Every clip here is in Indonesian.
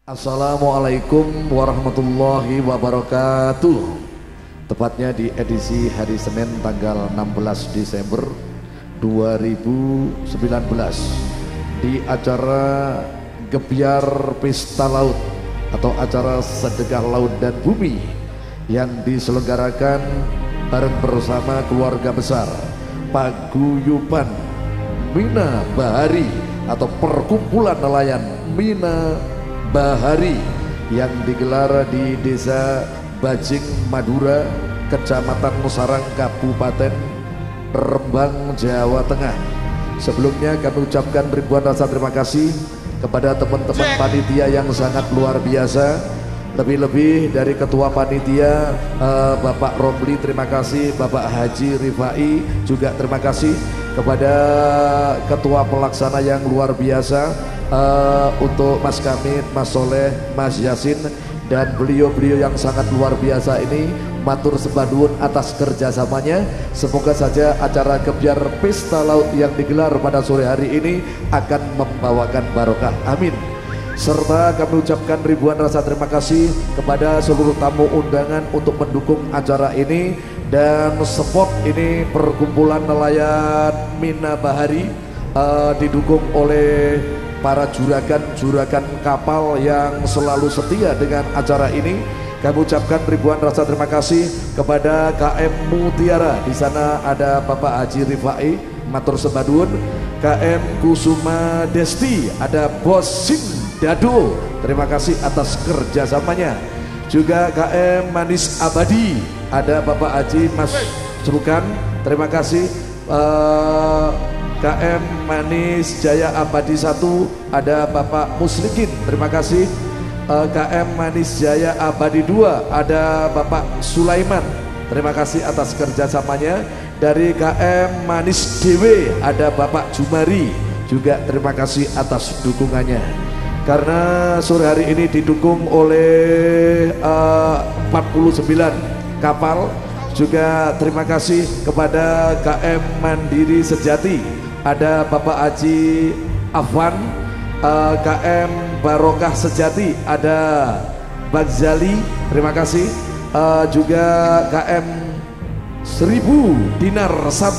Assalamualaikum warahmatullahi wabarakatuh. Tepatnya di edisi hari Senin tanggal 16 Desember 2019 di acara Gebyar Pesta Laut atau acara Sedekah Laut dan Bumi yang diselenggarakan bareng bersama keluarga besar Paguyuban Mina Bahari atau Perkumpulan Nelayan Mina Bahari yang digelar di Desa Bajing Madura, Kecamatan Sarang, Kabupaten Rembang, Jawa Tengah. Sebelumnya kami ucapkan ribuan rasa terima kasih kepada teman-teman panitia yang sangat luar biasa. Lebih-lebih dari Ketua Panitia Bapak Romli, terima kasih. Bapak Haji Rifai juga terima kasih. Kepada Ketua Pelaksana yang luar biasa, untuk Mas Kamit, Mas Soleh, Mas Yasin, dan beliau-beliau yang sangat luar biasa ini, matur sembah nuwun atas kerjasamanya. Semoga saja acara Gebyar Pesta Laut yang digelar pada sore hari ini akan membawakan barokah, amin. Serta kami ucapkan ribuan rasa terima kasih kepada seluruh tamu undangan untuk mendukung acara ini. Dan spot ini Perkumpulan Nelayan Mina Bahari didukung oleh para juragan-juragan kapal yang selalu setia dengan acara ini. Kami ucapkan ribuan rasa terima kasih kepada KM Mutiara. Di sana ada Bapak Haji Rifai, matur sembah nuwun. KM Kusuma Desti, ada Bos Sim Dado, terima kasih atas kerjasamanya. Juga KM Manis Abadi, ada Bapak Haji Mas Cerukan, terima kasih. KM Manis Jaya Abadi 1, ada Bapak Muslikin, terima kasih. KM Manis Jaya Abadi 2, ada Bapak Sulaiman, terima kasih atas kerjasamanya. Dari KM Manis Dewe ada Bapak Jumari, juga terima kasih atas dukungannya. Karena sore hari ini didukung oleh 49 kapal, juga terima kasih kepada KM Mandiri Sejati, ada Bapak Haji Afwan. KM Barokah Sejati ada Bagzali, terima kasih. Juga KM 1000 Dinar 1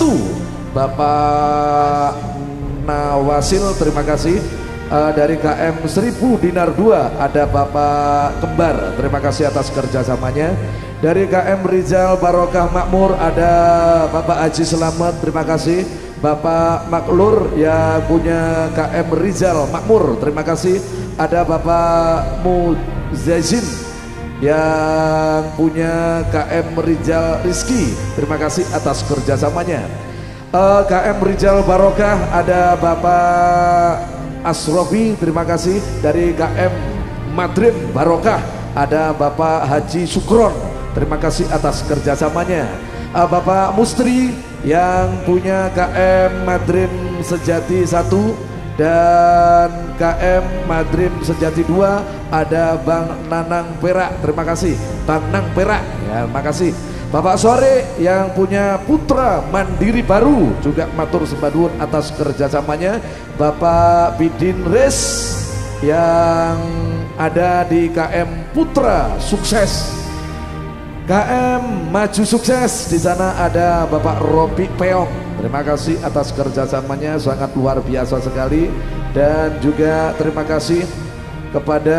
Bapak Nawasil, terima kasih. Dari KM 1000 Dinar 2 ada Bapak Kembar, terima kasih atas kerjasamanya. Dari KM Rizal Barokah Makmur ada Bapak Haji Selamat, terima kasih. Bapak Maklur yang punya KM Rizal Makmur, terima kasih. Ada Bapak Muzazin yang punya KM Rizal Rizki, terima kasih atas kerjasamanya. KM Rizal Barokah ada Bapak Asrofi, terima kasih. Dari KM Madrim Barokah ada Bapak Haji Sukron, terima kasih atas kerjasamanya. Bapak Mustri yang punya KM Madrim Sejati 1 dan KM Madrim Sejati 2 ada Bang Nanang Perak, terima kasih. Tanang Perak, ya, terima kasih. Bapak Sore yang punya Putra Mandiri Baru, juga matur sembah nuwun atas kerjasamanya. Bapak Bidin Res yang ada di KM Putra Sukses, KM Maju Sukses, di sana ada Bapak Robi Peong, terima kasih atas kerjasamanya, sangat luar biasa sekali. Dan juga terima kasih kepada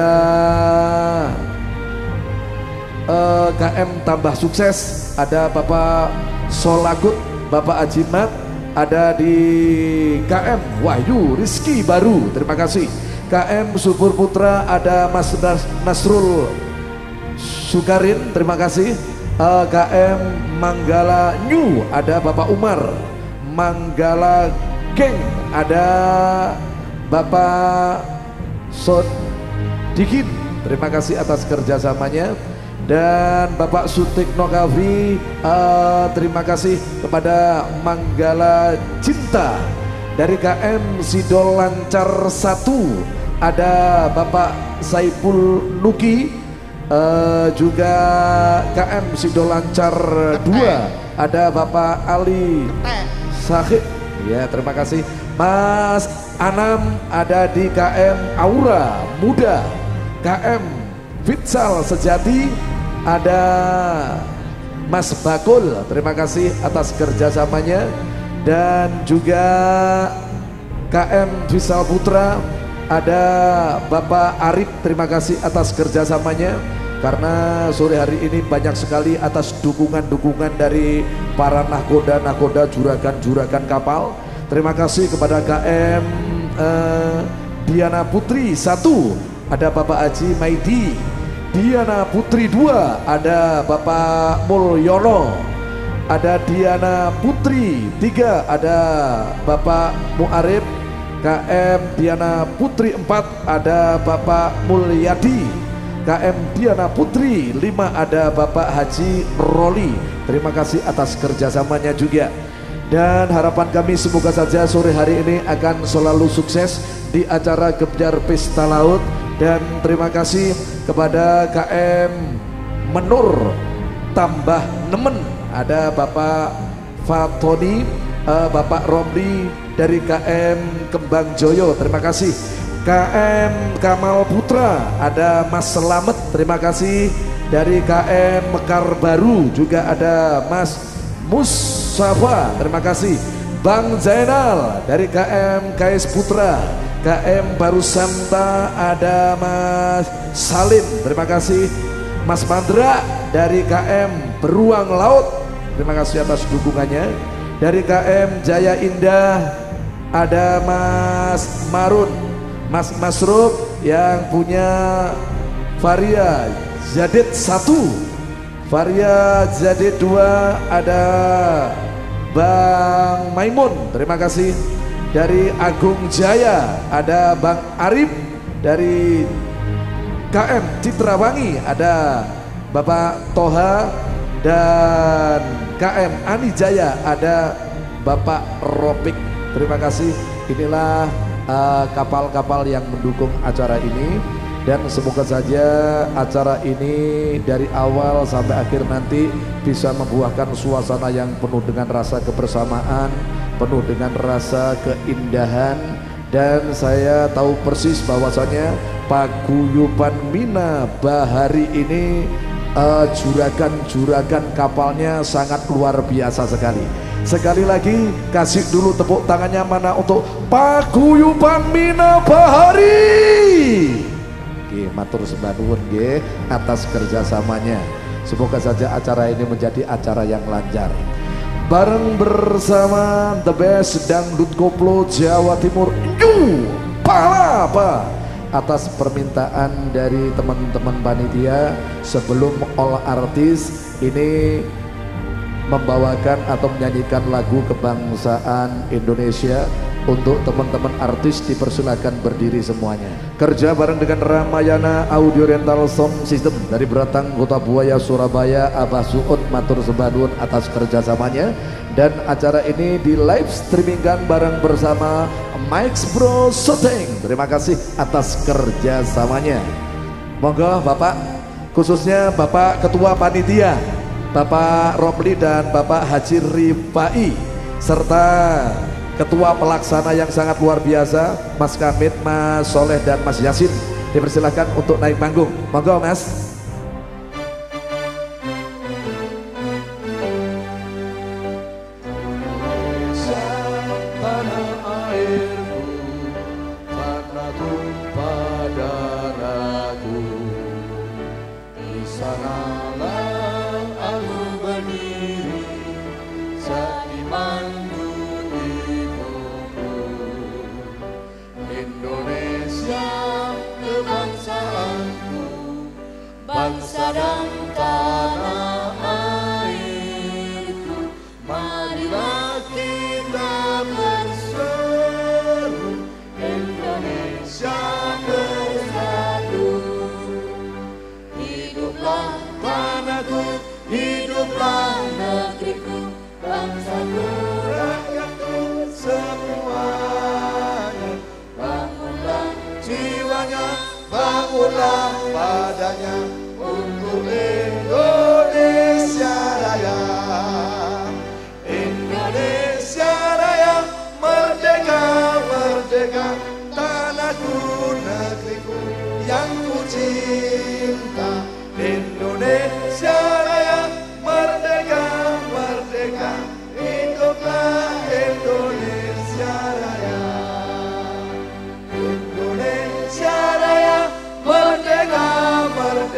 KM Tambah Sukses, ada Bapak Solagut, Bapak Ajimat, ada di KM Wahyu Rizki Baru, terima kasih. KM Subur Putra ada Mas Nasrul Sukarin, terima kasih. KM Manggala New ada Bapak Umar. Manggala Geng ada Bapak Sodikin, terima kasih atas kerjasamanya. Dan Bapak Sutikno Kavi, terima kasih kepada Manggala Cinta. Dari KM Sidol Lancar 1 ada Bapak Saiful Nuki. Juga KM Sidol Lancar 2 ada Bapak Ali Sahib, ya, terima kasih. Mas Anam ada di KM Aura Muda. KM Futsal Sejati, ada Mas Bakul, terima kasih atas kerjasamanya. Dan juga KM Futsal Putra, ada Bapak Arif, terima kasih atas kerjasamanya. Karena sore hari ini banyak sekali atas dukungan-dukungan dari para nahkoda-nahkoda, juragan-juragan kapal. Terima kasih kepada KM Diana Putri 1, ada Bapak Haji Maidi. Diana Putri 2, ada Bapak Mulyono. Ada Diana Putri 3, ada Bapak Muarif. KM Diana Putri 4, ada Bapak Mulyadi. KM Diana Putri 5, ada Bapak Haji Roli. Terima kasih atas kerjasamanya juga. Dan harapan kami semoga saja sore hari ini akan selalu sukses di acara Gebjar Pesta Laut. Dan terima kasih kepada KM Menur Tambah Nemen, ada Bapak Fatoni, Bapak Romli dari KM Kembang Joyo, terima kasih. KM Kamal Putra, ada Mas Selamet, terima kasih. Dari KM Mekar Baru juga ada Mas Musafa, terima kasih. Bang Zainal dari KM KS Putra. KM Baru Santa, ada Mas Salim, terima kasih. Mas Mandra dari KM Beruang Laut, terima kasih atas dukungannya. Dari KM Jaya Indah, ada Mas Marun, Mas Masruf yang punya Varia Jadid 1, Varia Jadid 2, ada Bang Maimun, terima kasih. Dari Agung Jaya, ada Bang Arif. Dari KM Citrawangi, ada Bapak Toha. Dan KM Ani Jaya, ada Bapak Ropik, terima kasih. Inilah kapal-kapal yang mendukung acara ini, dan semoga saja acara ini dari awal sampai akhir nanti bisa membuahkan suasana yang penuh dengan rasa kebersamaan, penuh dengan rasa keindahan. Dan saya tahu persis bahwasanya paguyuban Mina Bahari ini juragan-juragan kapalnya sangat luar biasa sekali. Sekali lagi kasih dulu tepuk tangannya mana untuk paguyuban Mina Bahari. Oke, matur sembah nuwun nggih atas kerjasamanya. Semoga saja acara ini menjadi acara yang lancar. Bareng bersama The Best Dangdut Koplo Jawa Timur, Palapa, atas permintaan dari teman-teman panitia sebelum all artis ini membawakan atau menyanyikan lagu kebangsaan Indonesia. Untuk teman-teman artis dipersilakan berdiri semuanya. Kerja bareng dengan Ramayana Audio Rental Sound System dari Beratang Kota Buaya Surabaya, Abah Suud matur sembah nuwun atas kerjasamanya. Dan acara ini di live streamingkan bareng bersama Mike's Bro Shooting. Terima kasih atas kerjasamanya. Monggo Bapak, khususnya Bapak Ketua Panitia Bapak Romli dan Bapak Haji Rifai, serta Ketua Pelaksana yang sangat luar biasa Mas Kamit, Mas Soleh dan Mas Yasin, dipersilahkan untuk naik panggung. Monggo Mas. Bangsa dan tanah airku, marilah kita berseru, Indonesia bersatu. Hiduplah tanahku, hiduplah negeriku, bangsaku, rakyatku semuanya. Bangunlah jiwanya, bangunlah padanya, untuk Indonesia Raya. Indonesia Raya, merdeka, merdeka, tanahku, negeriku yang ku cinta.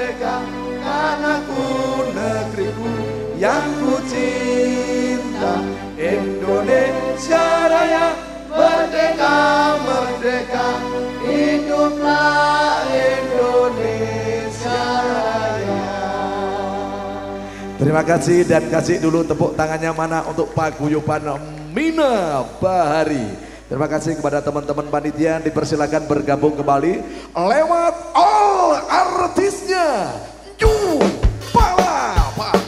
merdeka, tanahku negeriku yang ku cinta. Indonesia Raya merdeka, merdeka, hiduplah Indonesia Raya. Terima kasih dan kasih dulu tepuk tangannya mana untuk paguyuban Mina Bahari. Terima kasih kepada teman-teman panitia, dipersilakan bergabung kembali lewat all artisnya. Palapa.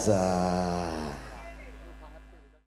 biasa.